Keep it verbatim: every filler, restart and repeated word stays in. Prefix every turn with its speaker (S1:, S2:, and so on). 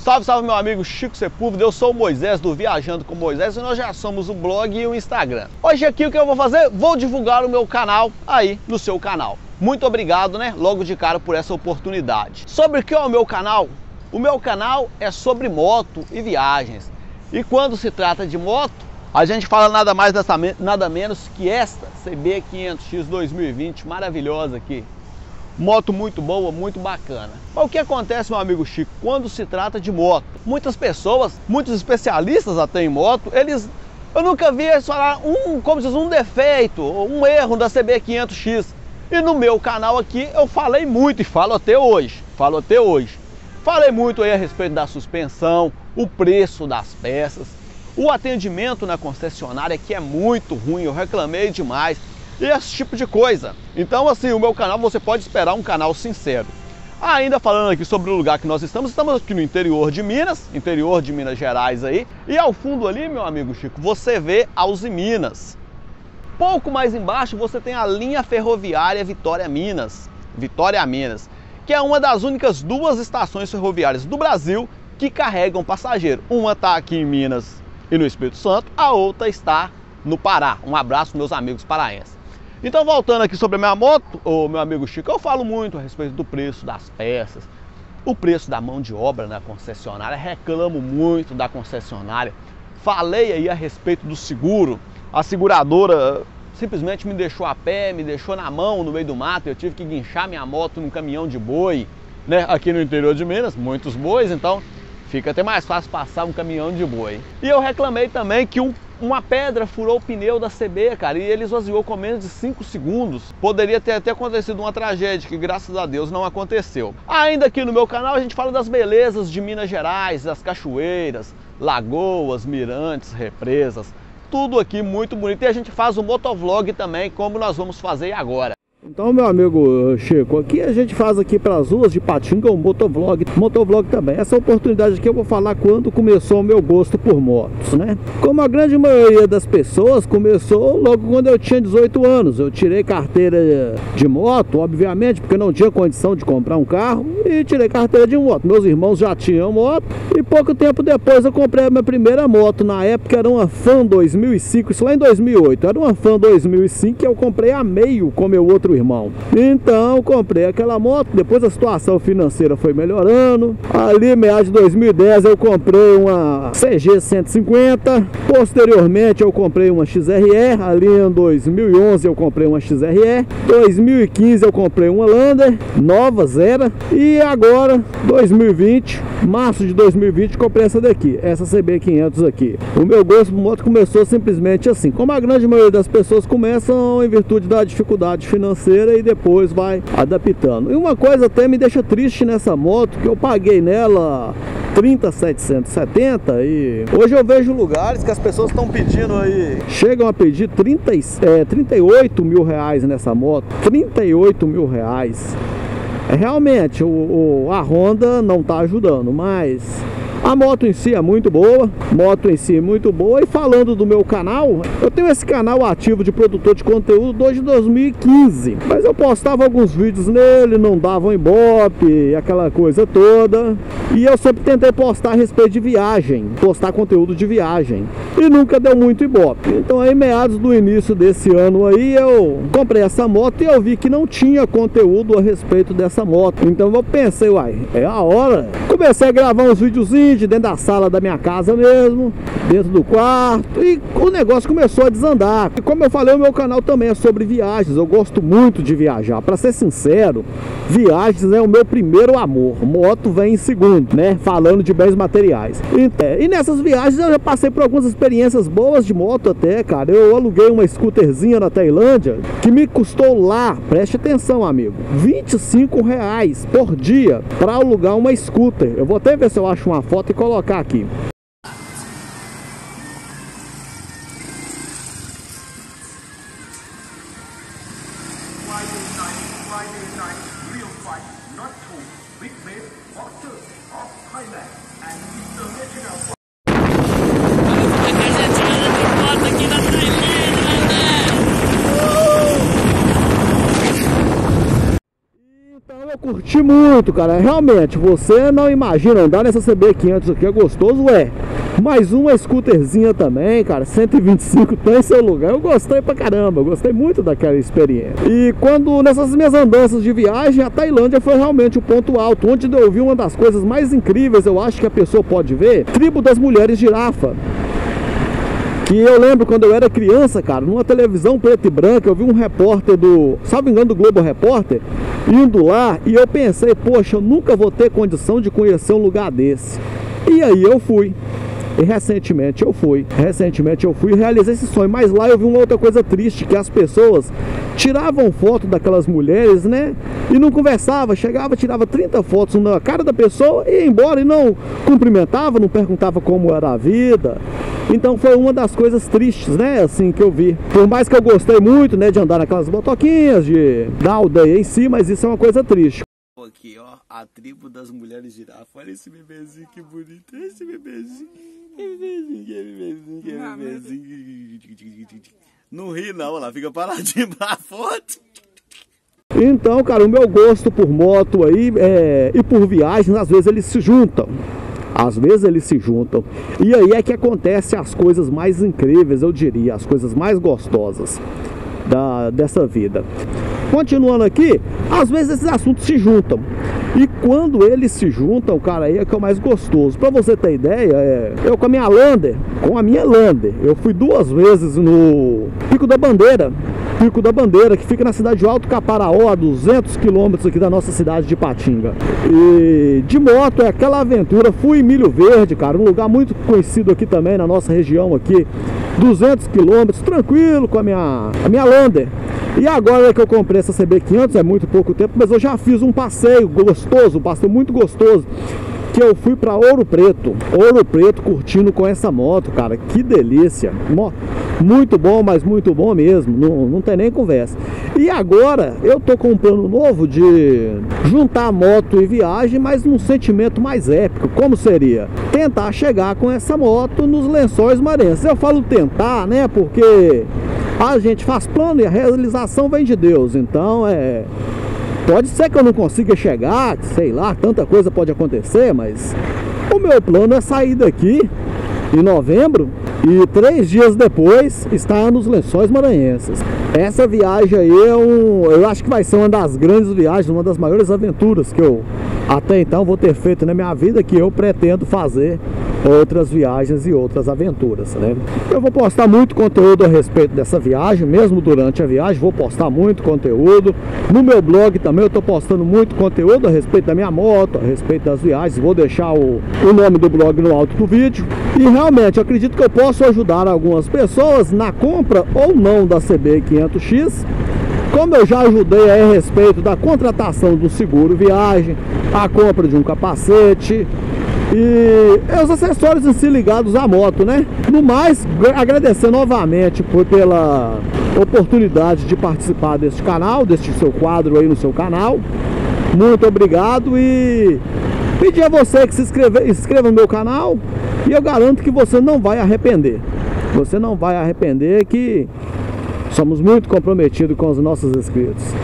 S1: Salve, salve meu amigo Chico Sepúlveda, eu sou o Moisés do Viajando com Moisés e nós já somos o blog e o Instagram. Hoje aqui o que eu vou fazer? Vou divulgar o meu canal aí no seu canal. Muito obrigado, né, logo de cara por essa oportunidade. Sobre o que é o meu canal? O meu canal é sobre moto e viagens. E quando se trata de moto, a gente fala nada mais nada menos que esta C B quinhentos X dois mil e vinte maravilhosa aqui. Moto muito boa, muito bacana. Mas o que acontece, meu amigo Chico, quando se trata de moto? Muitas pessoas, muitos especialistas até em moto, eles... Eu nunca vi eles falar um, como diz, um defeito, um erro da C B quinhentos X. E no meu canal aqui eu falei muito e falo até hoje. Falo até hoje. Falei muito aí a respeito da suspensão, o preço das peças, o atendimento na concessionária que é muito ruim, eu reclamei demais. E esse tipo de coisa. Então assim, o meu canal você pode esperar um canal sincero. Ainda falando aqui sobre o lugar que nós estamos, estamos aqui no interior de Minas, interior de Minas Gerais aí. E ao fundo ali, meu amigo Chico, você vê Alze Minas. Pouco mais embaixo você tem a linha ferroviária Vitória Minas, Vitória Minas, que é uma das únicas duas estações ferroviárias do Brasil que carregam passageiro. Uma está aqui em Minas e no Espírito Santo, a outra está no Pará. Um abraço meus amigos paraenses. Então voltando aqui sobre a minha moto, ô, meu amigo Chico, eu falo muito a respeito do preço das peças, o preço da mão de obra na concessionária, reclamo muito da concessionária, falei aí a respeito do seguro, a seguradora simplesmente me deixou a pé, me deixou na mão no meio do mato, eu tive que guinchar minha moto num caminhão de boi, né, aqui no interior de Minas, muitos bois, então fica até mais fácil passar um caminhão de boi. E eu reclamei também que um Uma pedra furou o pneu da C B, cara, e ele esvaziou com menos de cinco segundos. Poderia ter até acontecido uma tragédia, que graças a Deus não aconteceu. Ainda aqui no meu canal a gente fala das belezas de Minas Gerais, das cachoeiras, lagoas, mirantes, represas. Tudo aqui muito bonito. E a gente faz o motovlog também, como nós vamos fazer agora. Então, meu amigo Chico, aqui a gente faz aqui pelas ruas de Patinga um motovlog, motovlog também. Essa oportunidade aqui eu vou falar quando começou o meu gosto por motos, né? Como a grande maioria das pessoas, começou logo quando eu tinha dezoito anos. Eu tirei carteira de moto, obviamente, porque não tinha condição de comprar um carro, e tirei carteira de moto. Meus irmãos já tinham moto, e pouco tempo depois eu comprei a minha primeira moto. Na época era uma Fan dois mil e cinco, isso lá em dois mil e oito. Era uma Fan dois mil e cinco que eu comprei a meio com meu outro irmão. Então comprei aquela moto, depois a situação financeira foi melhorando. Ali meados de dois mil e dez eu comprei uma C G cento e cinquenta, posteriormente eu comprei uma X R E, ali em dois mil e onze eu comprei uma X R E, dois mil e quinze eu comprei uma Lander, nova, zero, e agora dois mil e vinte, março de dois mil e vinte comprei essa daqui, essa C B quinhentos aqui. O meu gosto por moto começou simplesmente assim, como a grande maioria das pessoas começam em virtude da dificuldade financeira e depois vai adaptando. E uma coisa até me deixa triste nessa moto, que eu paguei nela trinta mil setecentos e setenta e hoje eu vejo lugares que as pessoas estão pedindo aí, chegam a pedir trinta, é, trinta e oito mil reais nessa moto, trinta e oito mil reais. É, realmente o, o, a Honda não está ajudando, mas a moto em si é muito boa, moto em si é muito boa. E falando do meu canal, eu tenho esse canal ativo de produtor de conteúdo desde dois mil e quinze, mas eu postava alguns vídeos nele, não davam ibope, aquela coisa toda, e eu sempre tentei postar a respeito de viagem, postar conteúdo de viagem, e nunca deu muito ibope. Então aí meados do início desse ano aí eu comprei essa moto e eu vi que não tinha conteúdo a respeito dessa moto, então eu pensei, uai, é a hora. Comecei a gravar uns videozinhos de dentro da sala da minha casa mesmo, dentro do quarto, e o negócio começou a desandar. E como eu falei, o meu canal também é sobre viagens. Eu gosto muito de viajar, para ser sincero, viagens é o meu primeiro amor, moto vem em segundo, né, falando de bens materiais. E, é, e nessas viagens eu já passei por algumas experiências boas de moto até, cara. Eu aluguei uma scooterzinha na Tailândia, que me custou lá, preste atenção amigo, vinte e cinco reais por dia para alugar uma scooter. Eu vou até ver se eu acho uma foto e colocar aqui.
S2: curti muito, cara. Realmente, você não imagina andar nessa C B quinhentos aqui, é gostoso, é. Mais uma scooterzinha também, cara, cento e vinte e cinco tem seu lugar. Eu gostei pra caramba, eu gostei muito daquela experiência. E quando, nessas minhas andanças de viagem, a Tailândia foi realmente o ponto alto, onde eu vi uma das coisas mais incríveis, eu acho que a pessoa pode ver, Tribo das Mulheres Girafa. Que eu lembro quando eu era criança, cara, numa televisão preta e branca, eu vi um repórter do, salvo engano, do Globo Repórter, indo lá, e eu pensei, poxa, eu nunca vou ter condição de conhecer um lugar desse. E aí eu fui. E recentemente eu fui, recentemente eu fui e realizei esse sonho. Mas lá eu vi uma outra coisa triste, que as pessoas tiravam foto daquelas mulheres, né? E não conversava, chegava, tirava trinta fotos na cara da pessoa e ia embora, e não cumprimentava, não perguntava como era a vida. Então foi uma das coisas tristes, né, assim, que eu vi. Por mais que eu gostei muito, né, de andar naquelas motoquinhas, de, da aldeia em si, mas isso é uma coisa triste.
S1: Aqui, ó, a tribo das mulheres girafa. Olha esse bebezinho, que bonito. Esse bebezinho. Que bebezinho, que bebezinho, que bebezinho. Não ri não, olha lá, fica paradinho pra foto.
S2: Então, cara, o meu gosto por moto aí é, e por viagens, às vezes eles se juntam. Às vezes eles se juntam. E aí é que acontece as coisas mais incríveis, eu diria, as coisas mais gostosas da, dessa vida. Continuando aqui, às vezes esses assuntos se juntam. E quando eles se juntam, cara, aí é que é o mais gostoso. Pra você ter ideia, é, eu com a minha Lander, com a minha Lander, eu fui duas vezes no Pico da Bandeira. Pico da Bandeira, que fica na cidade de Alto Caparaó, a duzentos quilômetros aqui da nossa cidade de Ipatinga. E de moto é aquela aventura. Fui em Milho Verde, cara, um lugar muito conhecido aqui também na nossa região aqui. duzentos quilômetros, tranquilo, com a minha, a minha Lander. E agora que eu comprei essa C B quinhentos, é muito pouco tempo, mas eu já fiz um passeio gostoso, um passeio muito gostoso, que eu fui para Ouro Preto, Ouro Preto curtindo com essa moto, cara, que delícia, muito bom, mas muito bom mesmo, não, não tem nem conversa. E agora eu tô com um plano novo de juntar moto e viagem, mas num sentimento mais épico. Como seria? Tentar chegar com essa moto nos Lençóis Maranhenses. Eu falo tentar, né, porque a gente faz plano e a realização vem de Deus, então é... Pode ser que eu não consiga chegar, sei lá, tanta coisa pode acontecer, mas o meu plano é sair daqui em novembro e três dias depois estar nos Lençóis Maranhenses. Essa viagem aí é um, eu acho que vai ser uma das grandes viagens, uma das maiores aventuras que eu até então vou ter feito na minha vida, que eu pretendo fazer outras viagens e outras aventuras, né? Eu vou postar muito conteúdo a respeito dessa viagem, mesmo durante a viagem, vou postar muito conteúdo. No meu blog também eu tô postando muito conteúdo a respeito da minha moto, a respeito das viagens. Vou deixar o, o nome do blog no alto do vídeo. E realmente eu acredito que eu posso ajudar algumas pessoas na compra ou não da C B quinhentos X. Como eu já ajudei a respeito da contratação do seguro viagem, a compra de um capacete e os acessórios em si ligados à moto, né? No mais, agradecer novamente por, pela oportunidade de participar deste canal, deste seu quadro aí no seu canal. Muito obrigado e pedir a você que se inscreva, inscreva no meu canal, e eu garanto que você não vai arrepender. Você não vai arrepender, que somos muito comprometidos com os nossos inscritos.